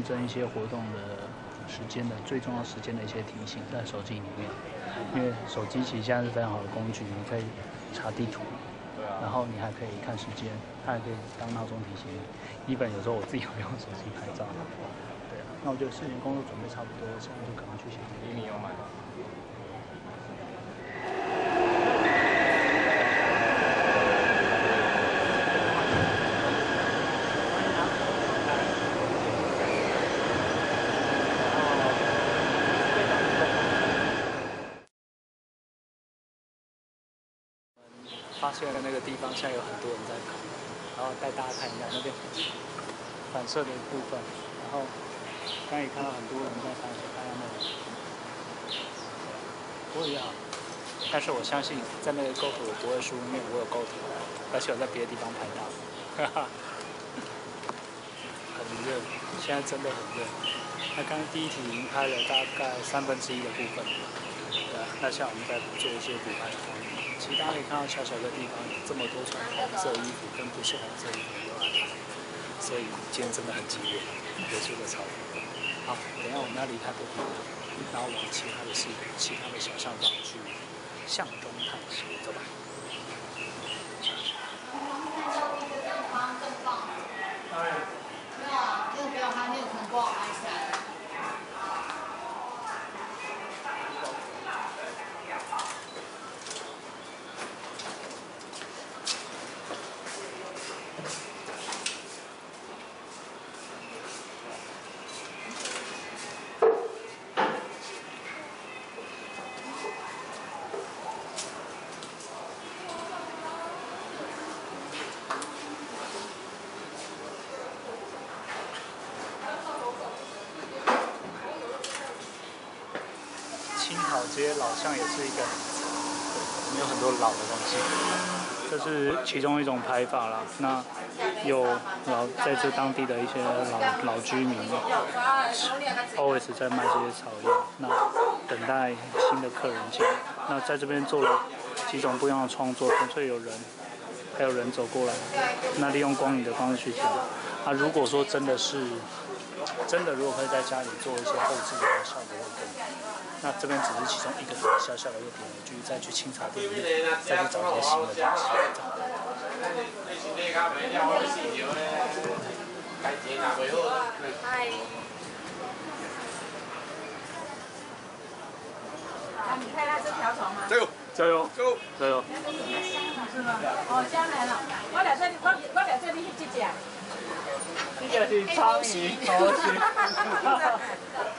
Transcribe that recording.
增一些活动的时间的最重要时间的一些提醒在手机里面，因为手机其实现在是非常好的工具，你可以查地图，然后你还可以看时间，它还可以当闹钟提醒你。even 有时候我自己会用手机拍照，对啊。那我觉得事情工作准备差不多，现在就赶快去想。 你有买？ 发现了那个地方现在有很多人在烤，然后带大家看一下那边反射的部分，然后刚也看到很多人在拍那里，不会啊，但是我相信在那个构图我不会输，因为我有构图，而且我在别的地方拍到，哈哈，很热，现在真的很热。那刚刚第一题已经拍了大概1/3的部分，对啊，那像我们在做一些补拍的方面。其实大家可以看到小小的地方有这么多穿红色衣服跟不是红色衣服的都来拍，所以今天真的很激烈，结束的超多。好，等一下我们要离开波比岛，然后往其他的小巷道去巷中探险，走吧。 没有啊，这个不要拍，那个可能不好拍起来。 青草街老巷也是一个，我们有很多老的东西，这是其中一种拍法啦。那有在这当地的一些老居民 ，always 在卖这些草药，那等待新的客人进来。那在这边做了几种不一样的创作，纯粹还有人走过来，那利用光影的方式去调。啊，如果说真的如果可以在家里做一些后置的话，效果会更好。那这边只是其中一个小小的一个点，我就再去青草地里面再去找一些新的东西。 嗨。你看到这条虫吗？ 加油！ 加油！ 加油！ 加油！ 是吗？哦，香来了。我了这里去这只。 这个是苍蝇，好吃。